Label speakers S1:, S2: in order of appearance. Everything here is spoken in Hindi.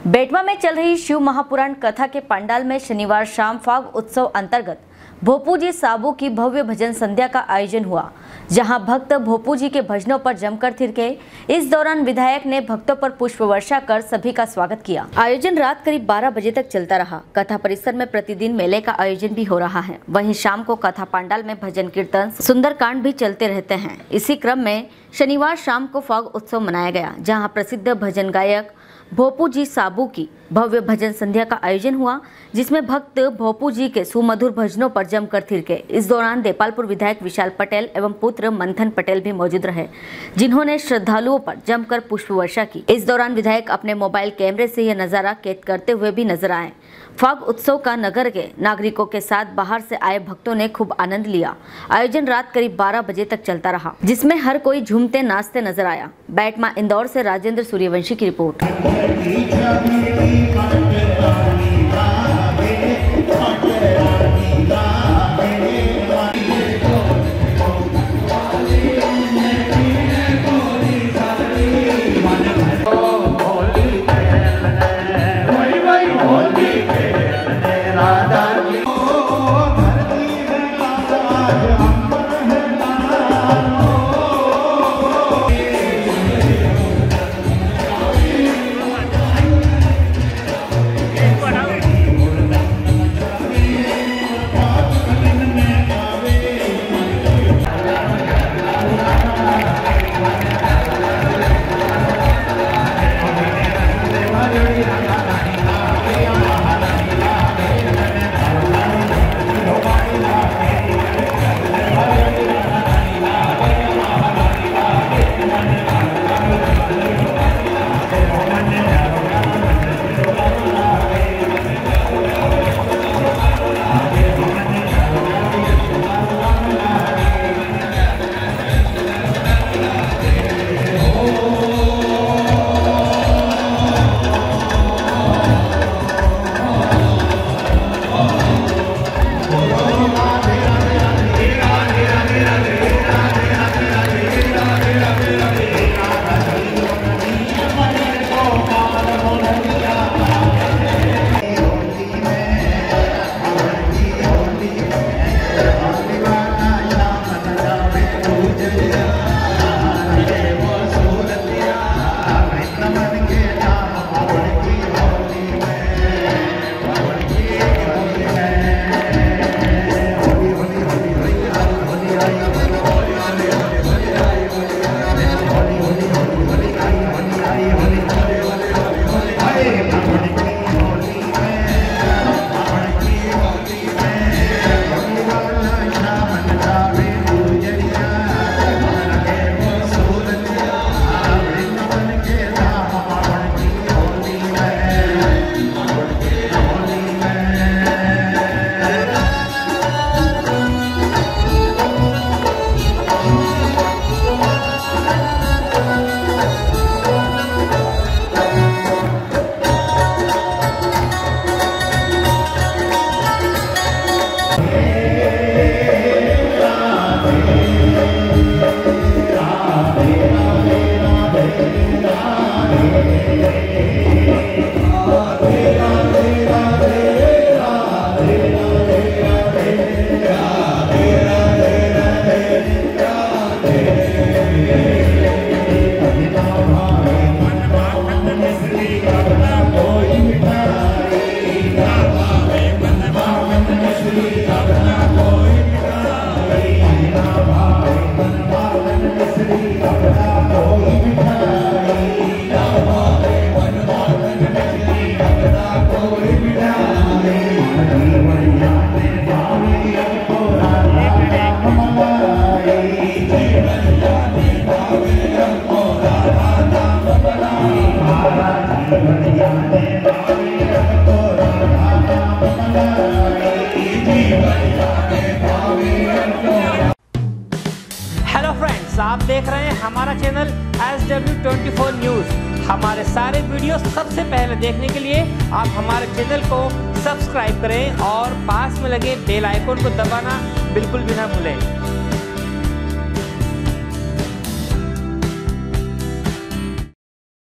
S1: बेटवा में चल रही शिव महापुराण कथा के पंडाल में शनिवार शाम फाग उत्सव अंतर्गत भोपू जी साबू की भव्य भजन संध्या का आयोजन हुआ, जहां भक्त भोपू जी के भजनों पर जमकर थिरके। इस दौरान विधायक ने भक्तों पर पुष्प वर्षा कर सभी का स्वागत किया। आयोजन रात करीब 12 बजे तक चलता रहा। कथा परिसर में प्रतिदिन मेले का आयोजन भी हो रहा है। वहीं शाम को कथा पंडाल में भजन कीर्तन सुंदरकांड भी चलते रहते हैं। इसी क्रम में शनिवार शाम को फाग उत्सव मनाया गया, जहाँ प्रसिद्ध भजन गायक भोपू जी साबू की भव्य भजन संध्या का आयोजन हुआ, जिसमें भक्त भोपू जी के सुमधुर भजनों पर जमकर थिरके। इस दौरान देपालपुर विधायक विशाल पटेल एवं पुत्र मंथन पटेल भी मौजूद रहे, जिन्होंने श्रद्धालुओं पर जमकर पुष्प वर्षा की। इस दौरान विधायक अपने मोबाइल कैमरे से यह नजारा कैद करते हुए भी नजर आए। फाग उत्सव का नगर के नागरिकों के साथ बाहर से आए भक्तों ने खूब आनंद लिया। आयोजन रात करीब 12 बजे तक चलता रहा, जिसमें हर कोई झूमते नाचते नजर आया। बैटमा इंदौर से राजेंद्र सूर्यवंशी की रिपोर्ट।
S2: हेलो फ्रेंड्स, आप देख रहे हैं हमारा चैनल SW24 न्यूज़। हमारे सारे वीडियो सबसे पहले देखने के लिए आप हमारे चैनल को सब्सक्राइब करें और पास में लगे बेल आइकन को दबाना बिल्कुल भी ना भूलें।